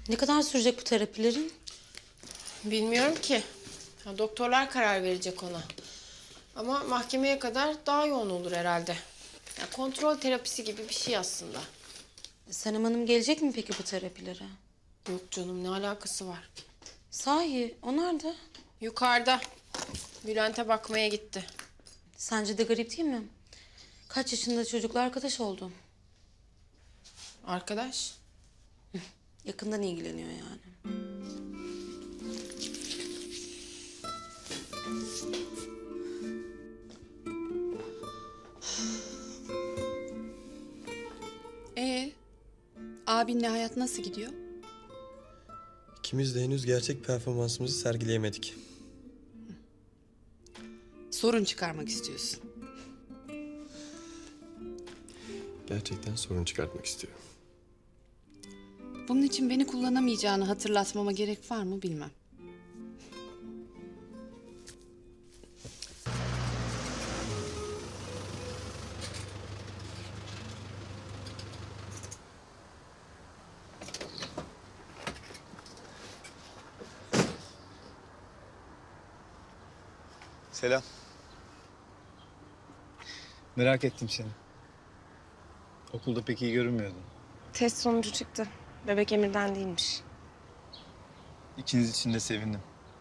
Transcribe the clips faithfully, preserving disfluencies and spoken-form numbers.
Ne kadar sürecek bu terapilerin? Bilmiyorum ki. Ya, doktorlar karar verecek ona. Ama mahkemeye kadar daha yoğun olur herhalde. Ya, kontrol terapisi gibi bir şey aslında. Sanem Hanım gelecek mi peki bu terapilere? Yok canım, ne alakası var? Sahi, o nerede? Yukarıda. Bülent'e bakmaya gitti. Sence de garip değil mi? Kaç yaşında çocukla arkadaş oldu. Arkadaş. Yakından ilgileniyor yani. Ee, abinle hayat nasıl gidiyor? İkimiz de henüz gerçek performansımızı sergileyemedik. Sorun çıkarmak istiyorsun. Gerçekten sorun çıkartmak istiyorum. Bunun için beni kullanamayacağını hatırlatmama gerek var mı bilmem. Selam. Merak ettim seni. Okulda pek iyi görünmüyordun. Test sonucu çıktı. Bebek Emir'den değilmiş. İkiniz için de sevindim.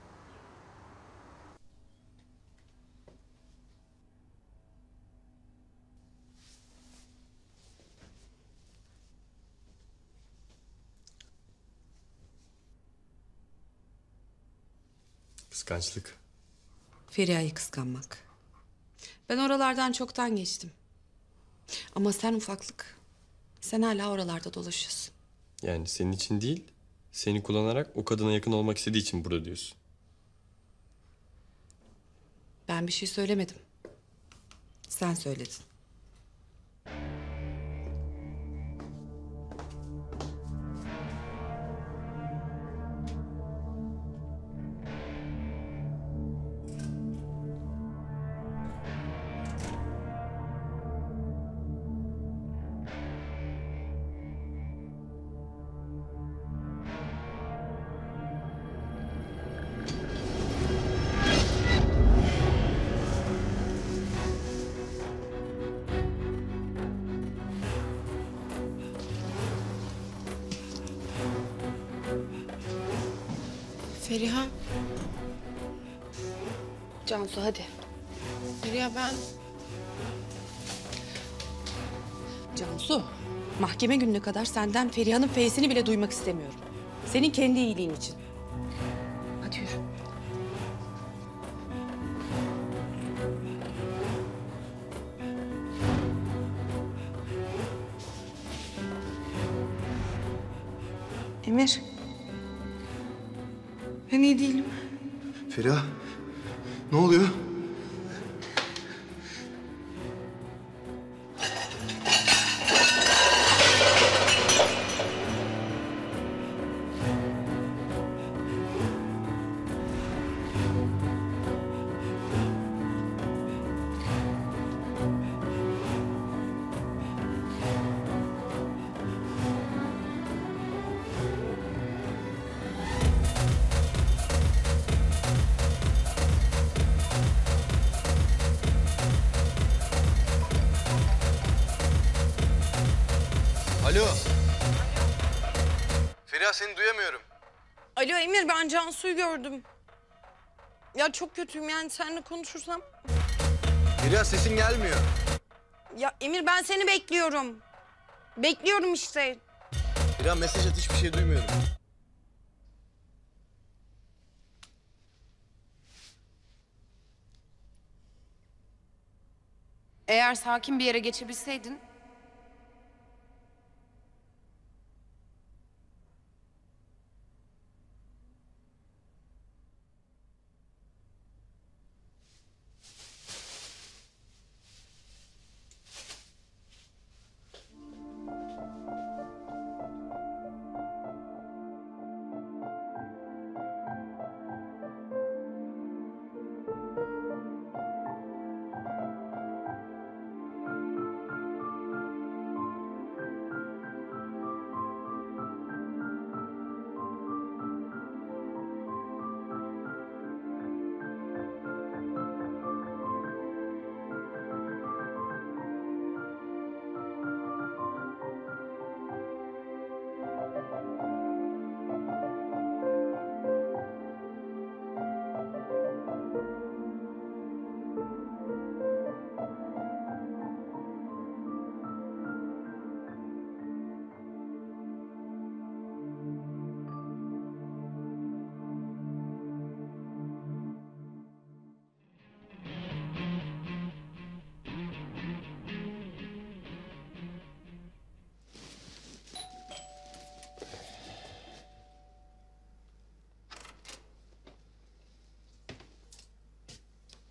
Kıskançlık. Feriha'yı kıskanmak. Ben oralardan çoktan geçtim. Ama sen ufaklık. Sen hala oralarda dolaşıyorsun. Yani senin için değil, seni kullanarak o kadına yakın olmak istediği için burada diyorsun. Ben bir şey söylemedim. Sen söyledin. Feriha. Cansu hadi. Feriha ben... Cansu, mahkeme gününe kadar senden Feriha'nın feysini bile duymak istemiyorum. Senin kendi iyiliğin için. Hadi yürü. Emir. Ben iyi değilim. Feriha, ne oluyor? Alo. Feriha, seni duyamıyorum. Alo Emir, ben Cansu'yu gördüm. Ya çok kötüyüm yani, seninle konuşursam. Feriha, sesin gelmiyor. Ya Emir, ben seni bekliyorum. Bekliyorum işte. Feriha, mesaj at, hiçbir şey duymuyorum. Eğer sakin bir yere geçebilseydin...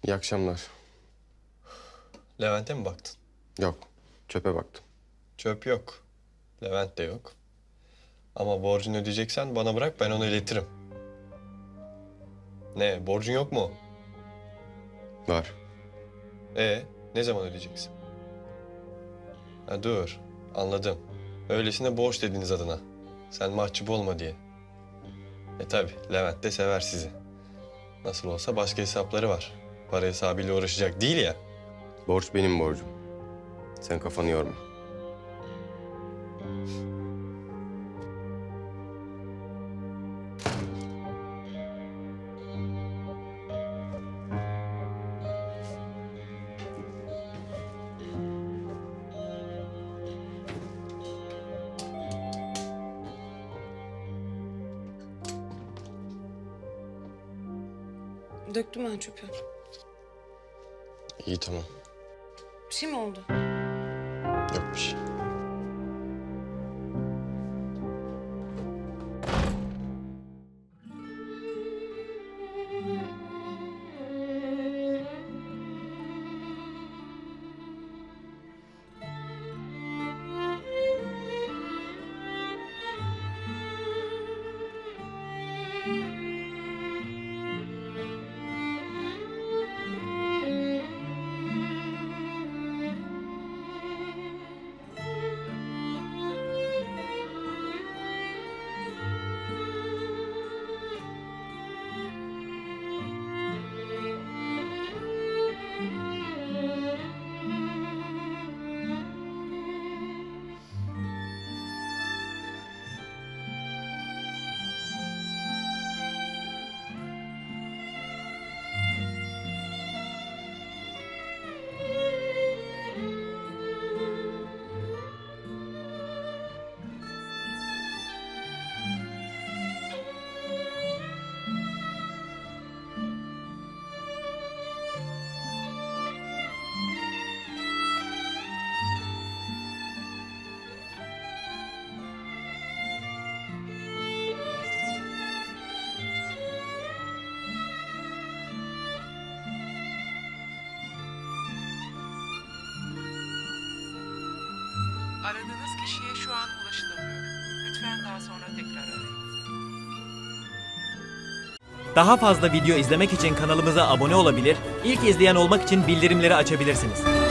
İyi akşamlar. Levent'e mi baktın? Yok, çöpe baktım. Çöp yok. Levent de yok. Ama borcunu ödeyeceksen bana bırak, ben onu iletirim. Ne, borcun yok mu? Var. Ee, ne zaman ödeyeceksin? Ha, dur, anladım. Öylesine borç dediniz adına. Sen mahcup olma diye. E tabi, Levent de sever sizi. Nasıl olsa başka hesapları var. Para hesabıyla uğraşacak değil ya. Borç benim borcum. Sen kafanı yorma. Döktüm ben çöpü. İyi, tamam. Bir şey mi oldu? Yok bir şey. Aradığınız kişiye şu an ulaşılamıyor. Lütfen daha sonra tekrar arayınız. Daha fazla video izlemek için kanalımıza abone olabilir, ilk izleyen olmak için bildirimleri açabilirsiniz.